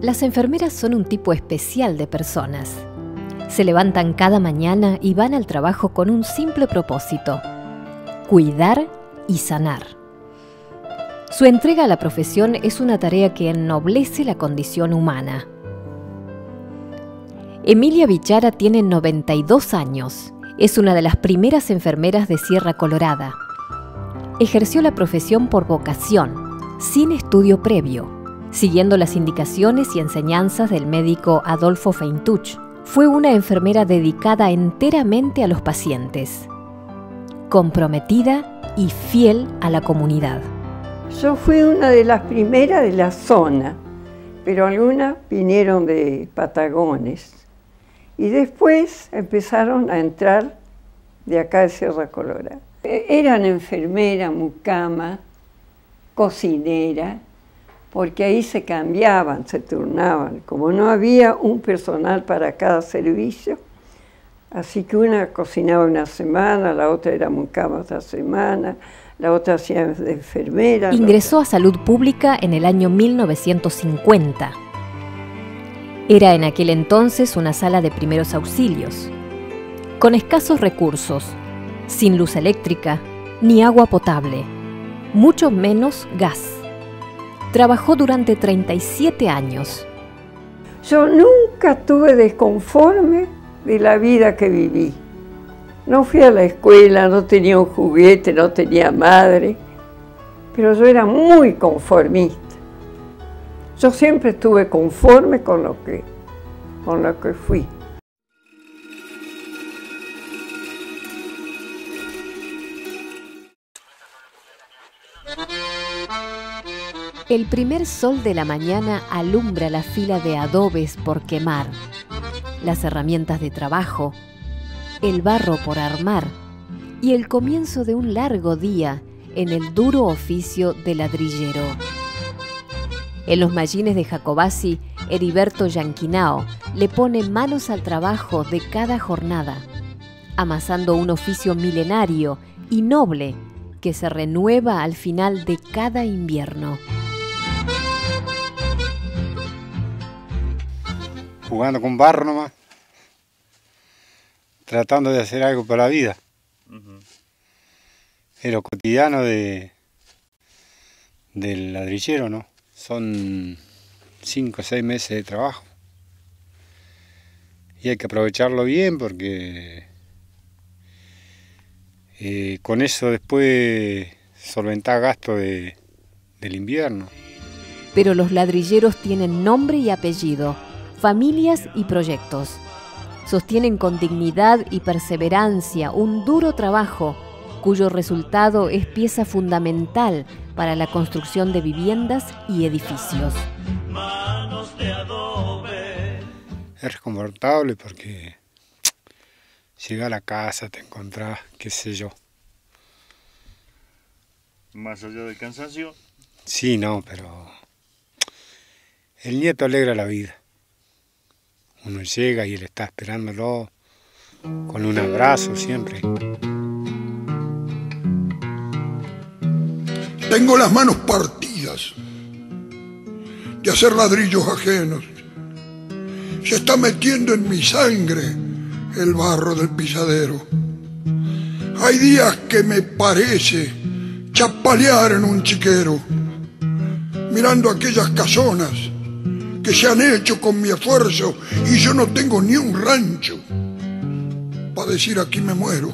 Las enfermeras son un tipo especial de personas. Se levantan cada mañana y van al trabajo con un simple propósito: cuidar y sanar. Su entrega a la profesión es una tarea que ennoblece la condición humana. Emilia Bichara tiene 92 años. Es una de las primeras enfermeras de Sierra Colorada. Ejerció la profesión por vocación, sin estudio previo, siguiendo las indicaciones y enseñanzas del médico Adolfo Feintuch. Fue una enfermera dedicada enteramente a los pacientes, comprometida y fiel a la comunidad. Yo fui una de las primeras de la zona, pero algunas vinieron de Patagones. Y después empezaron a entrar de acá de Sierra Colorada. Eran enfermera, mucama, cocinera, porque ahí se cambiaban, se turnaban. Como no había un personal para cada servicio, así que una cocinaba una semana, la otra era mucama otra semana, la otra hacía de enfermera. Ingresó a Salud Pública en el año 1950. Era en aquel entonces una sala de primeros auxilios, con escasos recursos, sin luz eléctrica ni agua potable, mucho menos gas. Trabajó durante 37 años. Yo nunca estuve desconforme de la vida que viví. No fui a la escuela, no tenía un juguete, no tenía madre, pero yo era muy conformista. Yo siempre estuve conforme con lo que fui. El primer sol de la mañana alumbra la fila de adobes por quemar, las herramientas de trabajo, el barro por armar y el comienzo de un largo día en el duro oficio de ladrillero. En los mallines de Jacobasi, Heriberto Yanquinao le pone manos al trabajo de cada jornada, amasando un oficio milenario y noble que se renueva al final de cada invierno. Jugando con barro nomás, tratando de hacer algo para la vida. Es lo cotidiano del ladrillero, ¿no? Son 5 o 6 meses de trabajo y hay que aprovecharlo bien porque con eso después solventar gastos del invierno. Pero los ladrilleros tienen nombre y apellido, familias y proyectos. Sostienen con dignidad y perseverancia un duro trabajo cuyo resultado es pieza fundamental para la construcción de viviendas y edificios. Es reconfortable porque llegas a la casa, te encontrás, qué sé yo. ¿Más allá del cansancio? Sí, no, pero el nieto alegra la vida. Uno llega y él está esperándolo con un abrazo siempre. Tengo las manos partidas de hacer ladrillos ajenos. Se está metiendo en mi sangre el barro del pisadero. Hay días que me parece chapalear en un chiquero, mirando aquellas casonas que se han hecho con mi esfuerzo y yo no tengo ni un rancho para decir aquí me muero.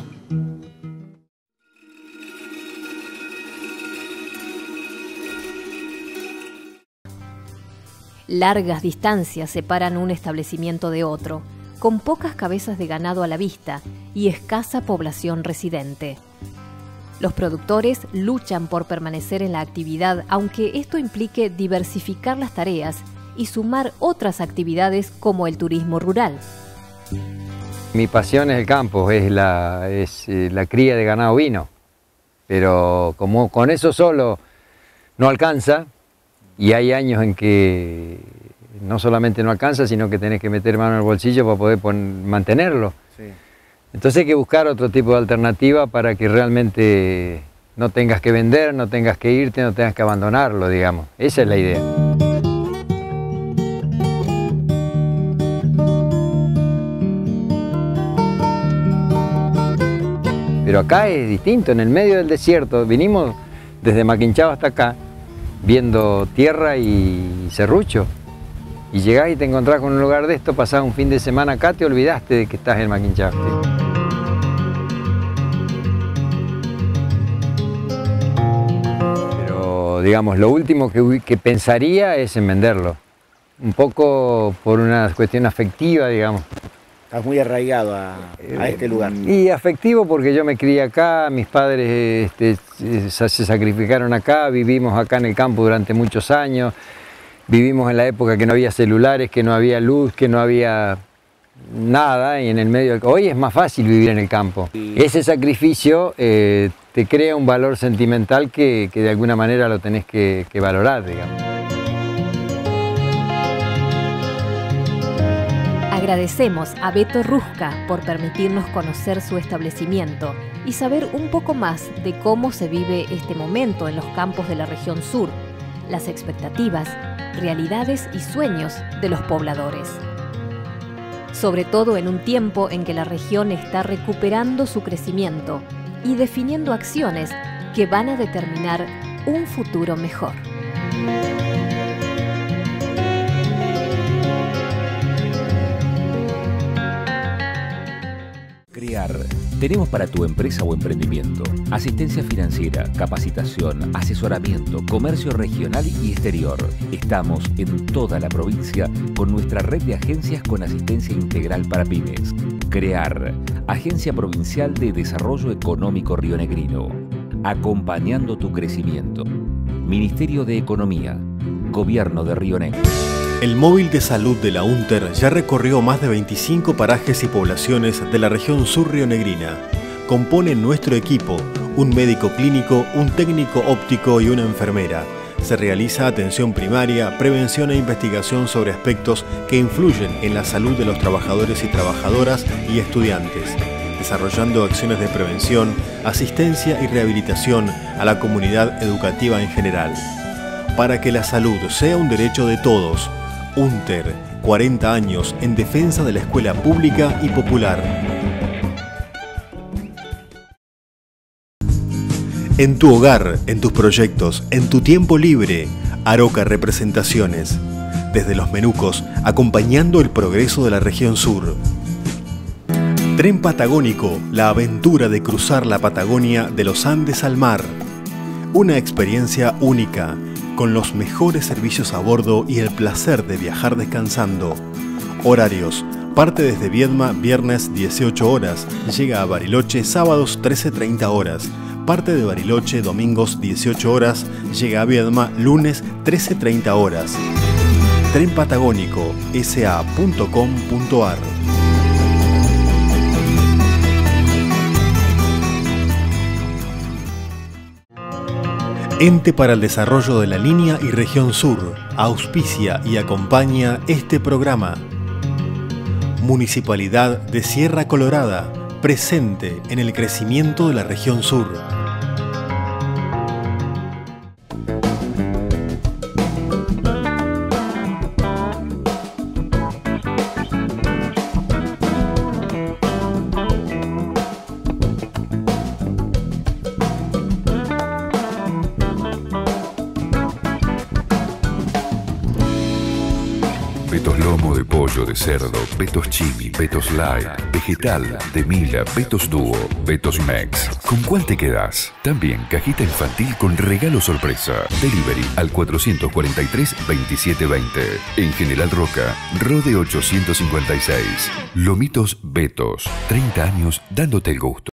Largas distancias separan un establecimiento de otro, con pocas cabezas de ganado a la vista y escasa población residente. Los productores luchan por permanecer en la actividad, aunque esto implique diversificar las tareas y sumar otras actividades como el turismo rural. Mi pasión es el campo, es la cría de ganado ovino, pero como con eso solo no alcanza, y hay años en que no solamente no alcanza, sino que tenés que meter mano en el bolsillo para poder mantenerlo. Sí. Entonces hay que buscar otro tipo de alternativa para que realmente no tengas que vender, no tengas que irte, no tengas que abandonarlo, digamos. Esa es la idea. Pero acá es distinto, en el medio del desierto. Vinimos desde Maquinchao hasta acá, viendo tierra y serrucho. Y llegás y te encontrás con un lugar de esto, pasás un fin de semana acá, te olvidaste de que estás en Maquinchao. Pero, digamos, lo último que pensaría es en venderlo. Un poco por una cuestión afectiva, digamos. Estás muy arraigado a este lugar. Y afectivo porque yo me crié acá, mis padres se sacrificaron acá, vivimos acá en el campo durante muchos años, vivimos en la época que no había celulares, que no había luz, que no había nada, y en el medio hoy es más fácil vivir en el campo. Sí. Ese sacrificio te crea un valor sentimental que de alguna manera lo tenés que valorar, digamos. Agradecemos a Beto Rusca por permitirnos conocer su establecimiento y saber un poco más de cómo se vive este momento en los campos de la región sur, las expectativas, realidades y sueños de los pobladores. Sobre todo en un tiempo en que la región está recuperando su crecimiento y definiendo acciones que van a determinar un futuro mejor. Crear. Tenemos para tu empresa o emprendimiento asistencia financiera, capacitación, asesoramiento, comercio regional y exterior. Estamos en toda la provincia con nuestra red de agencias con asistencia integral para pymes. Crear. Agencia Provincial de Desarrollo Económico Rionegrino. Acompañando tu crecimiento. Ministerio de Economía. Gobierno de Río Negro. El móvil de salud de la UNTER ya recorrió más de 25 parajes y poblaciones de la región sur rionegrina. Compone nuestro equipo un médico clínico, un técnico óptico y una enfermera. Se realiza atención primaria, prevención e investigación sobre aspectos que influyen en la salud de los trabajadores y trabajadoras y estudiantes, desarrollando acciones de prevención, asistencia y rehabilitación a la comunidad educativa en general. Para que la salud sea un derecho de todos, UNTER, 40 años en defensa de la escuela pública y popular. En tu hogar, en tus proyectos, en tu tiempo libre, Aroca Representaciones. Desde Los Menucos, acompañando el progreso de la región sur. Tren Patagónico, la aventura de cruzar la Patagonia de los Andes al mar. Una experiencia única, con los mejores servicios a bordo y el placer de viajar descansando. Horarios: parte desde Viedma viernes 18 horas, llega a Bariloche sábados 13:30 horas. Parte de Bariloche domingos 18 horas, llega a Viedma lunes 13:30 horas. Tren Patagónico, sa.com.ar. Ente para el Desarrollo de la Línea y Región Sur, auspicia y acompaña este programa. Municipalidad de Sierra Colorada, presente en el crecimiento de la región sur. Petos lomo de pollo, de cerdo, petos chimi, petos light, vegetal, de mila, petos dúo, petos mex. ¿Con cuál te quedás? También cajita infantil con regalo sorpresa. Delivery al 443-2720. En General Roca, Rode 856. Lomitos Betos. 30 años dándote el gusto.